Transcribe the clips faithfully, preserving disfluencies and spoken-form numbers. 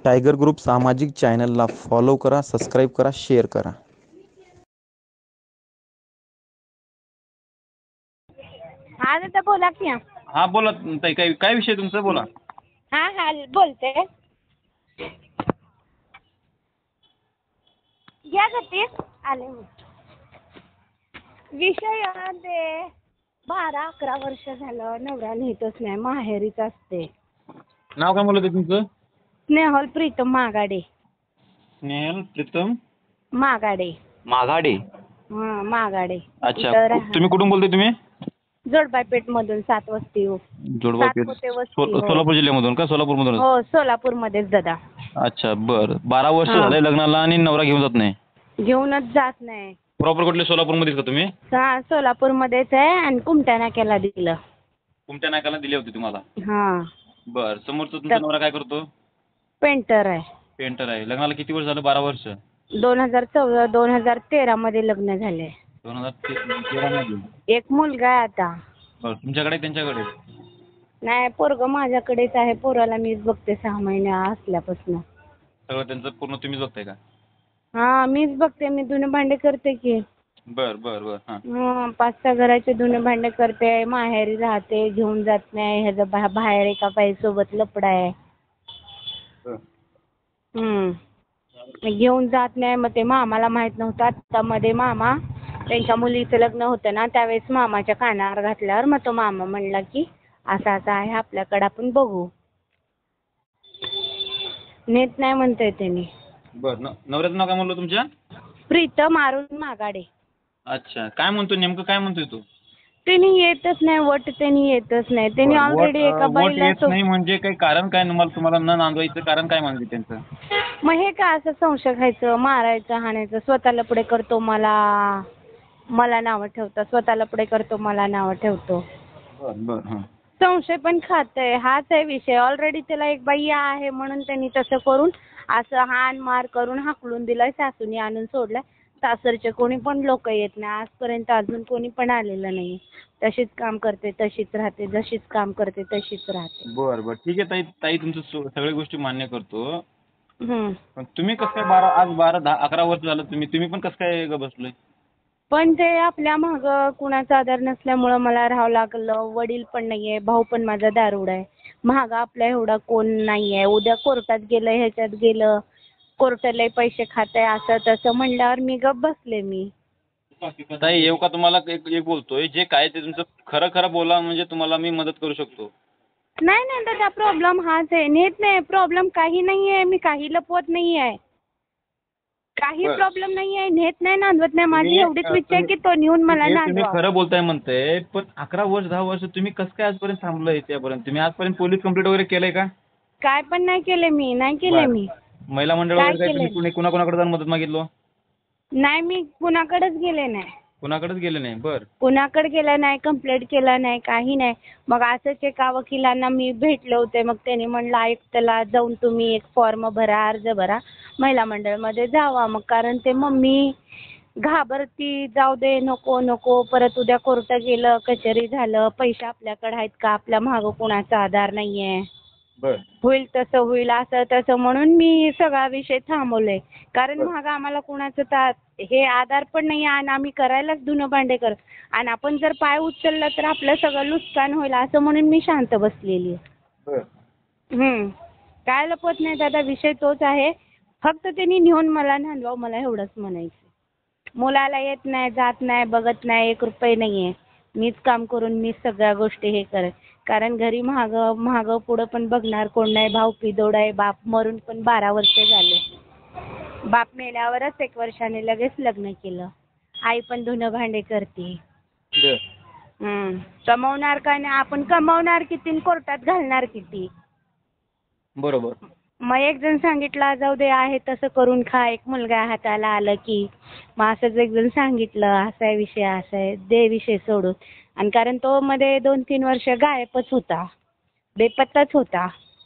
Tiger group सामाजिक चॅनलला follow करा, सबस्क्राईब करा, शेअर करा. हा दादा बोला की. हा बोला ताई, काय काय विषय तुमचा, बोला. हा हा बोलते. या गती आले विषय ते बारा अकरा वर्ष झालं नवरा नेतच नाही, माहेरीच असते. नाव काय बोलत तुमचं? स्नेहल प्रीतम मागाडे. स्नेहल प्रीतम मागाडे. माघाडे. हा मागाडे. अच्छा, तुम्ही कुठून बोलताय तुम्ही? जोडबापेठ मधून, सात वस्ती हो. जोडबापेठ सोलापूर जिल्ह्यामधून का? सोलापूर मधून? हो सोलापूर मध्येच दादा. अच्छा बर. बारा वर्ष झाले लग्नाला आणि नवरा घेऊन जात नाही? घेऊनच जात नाही. प्रॉपर कुठले, सोलापूर मध्येच का तुम्ही? हा सोलापूर मध्येच आहे आणि कुमट्या नाक्याला दिलं. कुमट्या नाक्याला दिली होती तुम्हाला? हा बर. समोरचा तुमचा नवरा काय करतो? पेंटर आहे. पेंटर आहे. लग्नाला किती वर्ष झालं? बारा वर्ष. दोन हजार चौदा दोन हजार तेरा मध्ये लग्न झाले. दोन हजार तेरा मध्ये. एक मुलगा आहे आता. बर. तुमच्याकडे त्यांच्याकडे? नाही, पोरग माझ्याकडेच आहे. पोराला मीच बघते सहा महिने असल्यापासून. सगळं त्यांचं पूर्ण तुम्हीच बघताय का? हा मीच बघते. मी धुणे भांडे करते की. बर बर बर. हा पाच सहा घराचे धुणे भांडे करते. माहेरी राहते, घेऊन जात नाही. ह्याचा बाहेर एका बाईसोबत लफडा आहे. हम्म घेऊन जात नाही. मग ते मामाला माहित नव्हतं. आता मध्ये मामा त्यांच्या मुलीचं लग्न होतं ना, त्यावेळेस मामाच्या कानावर घातल्यावर मग तो मामा म्हणला की असं असं आहे आपल्याकडे, आपण बघू. नेत नाही म्हणतोय त्यांनी. बर. नवऱ्याचं नाव काय म्हणलं तुमच्या? प्रीतम अरुण मागाडे. अच्छा. काय म्हणतो नेमकं, काय म्हणतोय तो? त्यांनी येतच नाही. वट त्यांनी येतच नाही. त्यांनी ऑलरेडी एका बाईला येत नाही म्हणजे काही कारण काय? तुम्हाला तुम्हाला न नांदवायचं कारण काय म्हणजे त्यांचं? मग हे काय असं संशय खायचं, मारायचं, हाणायचं. स्वतःला पुढे करतो, मला मला नावं ठेवतो. स्वतःला पुढे करतो, मला नावं ठेवतो. बर बर. संशय पण खातंय. हाच आहे विषय. ऑलरेडी त्याला एक बाई आहे म्हणून त्यांनी तसं करून असं हाण मार करून हाकलून दिलाय. सासूनी आणून सोडलाय. सासरचे कोणी पण लोक येत नाही आजपर्यंत. अजून कोणी पण आलेलं नाही. तशीच काम करते, तशीच राहते. जशीच काम करते तशीच राहते. बर बर. ठीक आहे ताई. ताई तुमचं सगळ्या गोष्टी मान्य करतो. हम्म पण तुम्ही कसं काय बारा आज बारा दहा अकरा वर्ष झालं तुम्ही तुम्ही पण कसं काय बसलोय? पण ते आपल्या मागं कुणाचा आधार नसल्यामुळं मला राहावं लागलं. वडील पण नाहीये, भाऊ पण माझा दारुड आहे. महाग आपल्या एवढा कोण नाहीये. उद्या कोर्टात गेलं, ह्याच्यात गेलं, कोर्टाला पैसे खाताय असं तसं म्हणल्यावर मी गप्प बसले. मी ताई येऊ का तुम्हाला? एक एक बोलतोय, जे काय ते तुमचं खरं खरं बोला, म्हणजे तुम्हाला मी मदत करू शकतो. नाही नाही दादा, प्रॉब्लेम हाच आहे. नेत नाही. प्रॉब्लेम काही नाही आहे. मी काही लपवत नाही आहे. काही प्रॉब्लेम नाही आहे. नेत नाही, नांदवत नाही. माझी एवढीच इच्छा आहे की तो नेऊन मला नांदवा. तुम्ही खरं बोलताय म्हणते, पण अकरा वर्ष दहा वर्ष तुम्ही कसं काय आजपर्यंत थांबलोय? त्यापर्यंत तुम्ही आजपर्यंत पोलीस कंप्लेंट वगैरे केलंय का? काय पण नाही केले मी. नाही केले मी. महिला मंडळ वगैरे काय तुम्ही कुणाकुणाकडे जाऊन मदत मागितलं? नाही, मी कुणाकडेच गेले नाही. कुणाकडेच गेले नाही? बर. कुणाकडे गेला नाही, कंप्लेंट केला नाही, काही नाही. मग असंच एका वकिलांना मी भेटले होते. मग त्यांनी म्हणलं आयुक्ताला जाऊन तुम्ही एक फॉर्म भरा, अर्ज भरा, महिला मंडळमध्ये जावा. मग कारण ते मम्मी घाबरती, जाऊ दे, नको नको, परत उद्या कोर्ट गेलं, कचेरी झालं, पैसे आपल्याकडे आहेत का, आपल्या मागं कुणाचा आधार नाहीये, होईल तसं होईल, असं तसं, म्हणून मी सगळा विषय थांबवलाय. कारण महाग आम्हाला कुणाचं हे आधार पण नाही आणि आम्ही करायलाच धुणं भांडे कर, आणि आपण जर पाय उचललं तर आपलं सगळं नुकसान होईल, असं म्हणून मी शांत बसलेली आहे. हम्म काय लपवत नाही दादा, विषय तोच आहे. फक्त त्यांनी नेऊन मला नांदवावं, मला एवढंच म्हणायचं. मुलाला येत नाही, जात नाही, बघत नाही, एक रुपये नाहीये. मीच काम करून मीच सगळ्या गोष्टी हे करत, कारण घरी महाग महाग पुढं पण बघणार कोण नाही. भाऊ पिदोड आहे. बाप मरून पण बारा वर्ष झाले. बाप मेल्यावरच एक वर्षाने लगेच लग्न केलं. आई पण धुणं भांडे करते. हम्म कमवणार का नाही, आपण कमवणार किती, कोर्टात घालणार किती. बरोबर. मग एक जण सांगितलं जाऊ दे, आहे तसं करून खा. एक मुलगा हाताला आलं की मग असंच एक जण सांगितलं, असा आहे विषय, असा आहे, दे विषय सोडून. आणि कारण तो मध्ये दोन तीन वर्ष गायबच होता, बेपत्ताच होता.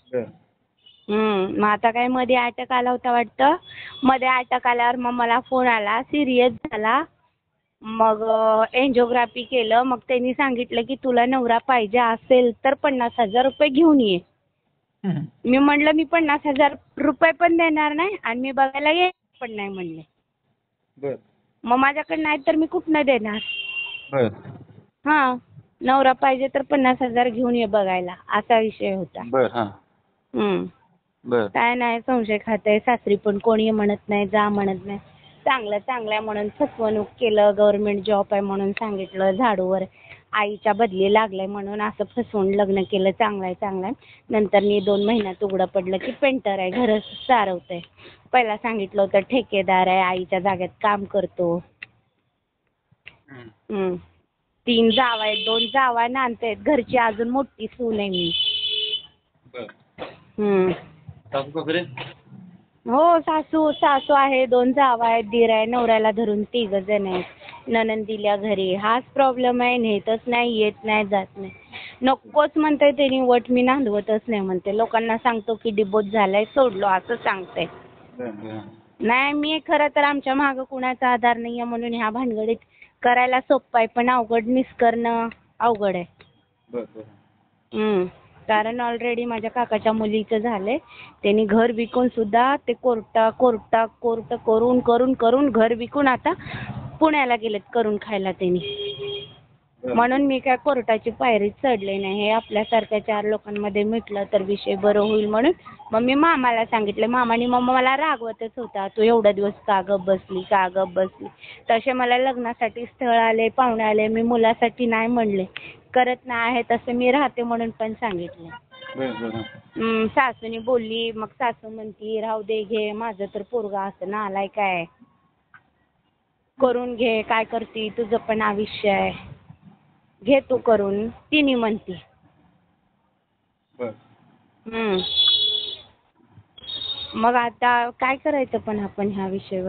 हम्म मग आता काय मध्ये अटॅक आला होता वाटतं. मध्ये अटॅक आल्यावर मग मला फोन आला, सिरियस झाला. मग एन्जिओग्राफी केलं. मग त्यांनी सांगितलं की तुला नवरा पाहिजे असेल तर पन्नास हजार रुपये घेऊन ये. हम्म. मी म्हणलं मी पन्नास हजार रुपये पण देणार नाही आणि मी बघायला येणार पण नाही म्हणले. बर मग माझ्याकडे नाही तर मी कुठनं देणार. बर हां, नवरा पाहिजे तर पन्नास हजार घेऊन ये बघायला असा विषय होता. बर हां हं. बर काय नाही संशय खाते सासरी पण कोणी म्हणत नाही जा म्हणत नाही. चांगलं चांगलं आहे म्हणून फसवणूक केलं. गव्हर्नमेंट जॉब आहे म्हणून सांगितलं. झाडूवर आईच्या बदली लागलाय म्हणून असं फसवून लग्न केलं. चांगलं आहे चांगलं आहे. नंतर मी दोन महिन्यात उघडं पडलं की पेंटर आहे घर सारवतंय. पहिला सांगितलं होतं ठेकेदार आहे आईच्या जागेत काम करतो. हम्म. हं. तीन जावा आहेत दोन जावा नांदतायत घरची अजून मोठी सून आहे मी. बर हं. सासू सासरे हो सासू सासू आहे दोन जावा आहेत दीर आहे नवऱ्याला धरून तिघं जण आहेत. नणंद दिल्या घरी हाच प्रॉब्लेम आहे. नेतच नाही येत नाही जात नाही. नकोच म्हणते त्यांनी वट मी नांदवतच नाही म्हणते. लोकांना सांगतो की डिबोट झालाय सोडलो असं सांगते. बर बर नाही मी खरं तर आमच्या मागं कुणाचा आधार नाही आहे म्हणून ह्या भानगडीत करायला सोपं आहे पण अवघड निष्करणं अवघड आहे. बर बर हं. कारण ऑलरेडी माझ्या काकाच्या मुलीचं झालंय. त्यांनी घर विकून सुद्धा ते कोर्टा कोर्टा कोर्ट करून करून करून घर विकून आता पुण्याला गेलेत करून खायला त्यांनी. म्हणून मी काय कोर्टाची पायरीच चढले नाही. हे आपल्यासारख्या चार लोकांमध्ये मिटलं तर विषय बरं होईल म्हणून मग मी मामाला सांगितलं. मामाने मग मला रागवतच होता तू एवढा दिवस का गप बसली का गप बसली. तसे मला लग्नासाठी स्थळ आले पाहुणे आले मी मुलासाठी नाही म्हणले. करत नाही आहे तसं मी राहते म्हणून पण सांगितलं. बर बर हं. सासूनी बोलली मग सासू म्हणती राहू दे घे माझं तर पोरगा असं ना आलाय काय करून घे काय करती तुझं पण आयुष्य आहे. घे तू करून तिने म्हणती. बर हं. मग आता काय करायचं पण आपण ह्या विषयावर.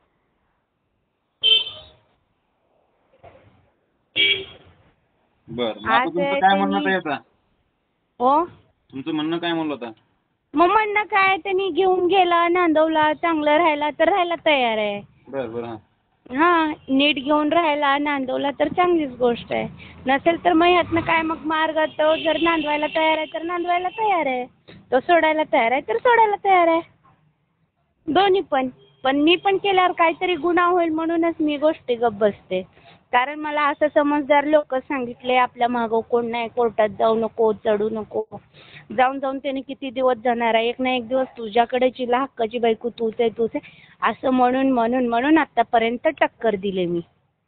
बर मग आता आज तुमचं काय म्हणणं त्यांनी काय आता हो तुमचं म्हणणं काय म्हणलं आता मग म्हणणं काय त्यांनी घेऊन गेला नांदवला चांगलं राहायला तर राहायला तयार आहे. बर बर हां हां नीट घेऊन राहायला नांदवला तर चांगलीच गोष्ट आहे. नसेल तर मग ह्यातनं काय मग मार्ग तो जर नांदवायला तयार आहे तर नांदवायला तयार आहे. तो सोडायला तयार आहे तर सोडायला तयार आहे. दोन्ही पण. पण मी पण केल्यावर काहीतरी गुन्हा होईल म्हणूनच मी गोष्टी गप्प बसते. कारण मला असं समजदार लोक सांगितले आपल्या मागं कोण नाही कोर्टात जाऊ नको चढू नको. जाऊन जाऊन त्याने किती दिवस जाणार आहे. एक ना एक दिवस तुझ्याकडेची हक्काची बायको तूच आहे तूच आहे असं म्हणून म्हणून म्हणून आतापर्यंत टक्कर दिले मी.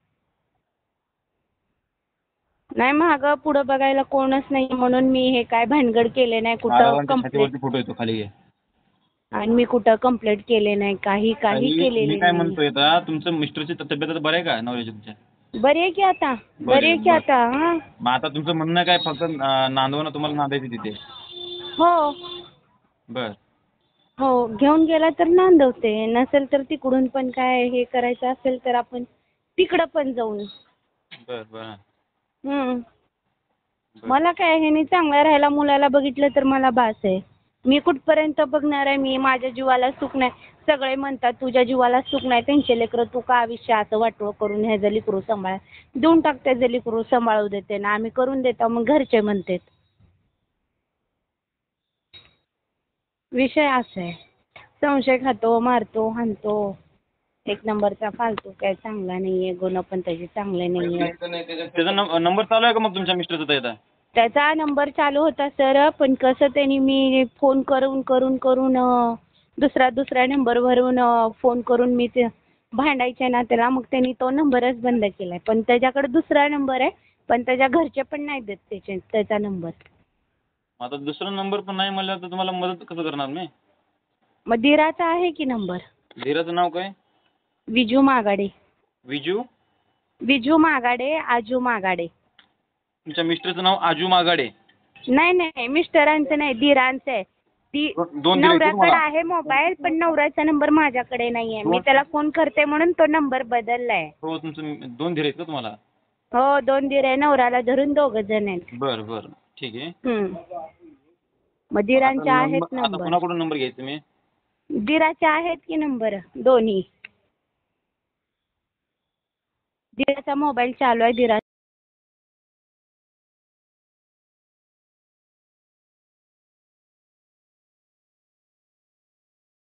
नाही मागं पुढं बघायला कोणच नाही म्हणून मी हे काय भानगड केले नाही कुठं महाराजांच्या कंप्लेंट छातीवरती फोटो येतो खाली घे. आणि मी कुठं कंप्लेंट केले नाही काही काही मी केलेले काय नाही. म्हणतोय आता तुमचं मिस्टरची तब्येत आता बरं आहे का नवऱ्याची तुमच्या बरी आहे की आता बरी आहे की बरं. आता हां मग आता तुमचं म्हणणं काय फक्त अं, नांदवणं तुम्हाला नांदायचं तिथे हो बर हो घेऊन गेला तर नांदवते नसेल तर तिकडून पण काय हे करायचं असेल तर आपण तिकडं पण जाऊन. बर बर हं. मला काय ह्याने चांगला राहायला मुलाला बघितलं तर मला बास आहे. मी कुठपर्यंत बघणार आहे मी माझ्या जीवाला सुख नाही. सगळे म्हणतात तुझ्या जीवाला सुख नाही त्यांचे लेकरं तू का आयुष्य असं वाटोळं करून ह्याचं लेकरू सांभाळ देऊन टाक त्याचं लेकरू सांभाळू देते ना आम्ही करून देतो मग घरचे म्हणतात. विषय असा आहे. संशय खातो मारतो हाणतो एक नंबरचा फालतू काय चांगला नाही आहे गुण पण त्याचे चांगले नाही आहे. त्याचा नंबर चालू आहे का मग तुमच्या मिस्टरचा येतात त्याचा नंबर चालू होता सर पण कसं त्यांनी मी फोन करून करून करून अं, दुसरा दुसऱ्या नंबरवरून अं, फोन करून मी ते भांडायचे ना त्याला मग त्यांनी तो नंबरच बंद केला आहे. पण त्याच्याकडे दुसरा नंबर आहे पण त्याच्या घरचे पण नाही देत त्याचे त्याचा नंबर. आता दुसरा नंबर पण नाही म्हणलं तर तुम्हाला मदत कसं करणार मी मग दिराचा आहे की नंबर. धीराचं नाव काय विजू मागाडे. विजू विजू मागाडे आजू मागाडे. तुमच्या मिस्टरचं नाव आजू मागाडे. नाही नाही मिस्टरांचं नाही दिरांचं आहे. ती दोन धीर आहेत का नवऱ्याकडे तुम्हाला? आहे मोबाईल पण नवऱ्याचा नंबर माझ्याकडे नाही आहे. मी दोन- त्याला फोन करते म्हणून तो नंबर बदललाय. हो तुमचं दोन धीर आहेत का तुम्हाला हो दोन दीर आहे नवऱ्याला धरून दोघं जण आहेत. बरं बरं ठीक आहे हं. मग दिरांचे आता आहेत नंबर- आता नंबर. कोणाकडून नंबर घ्यायचा मी दिराचे आहेत की नंबर दोन्ही. दिराचा मोबाईल चालू आहे दिरा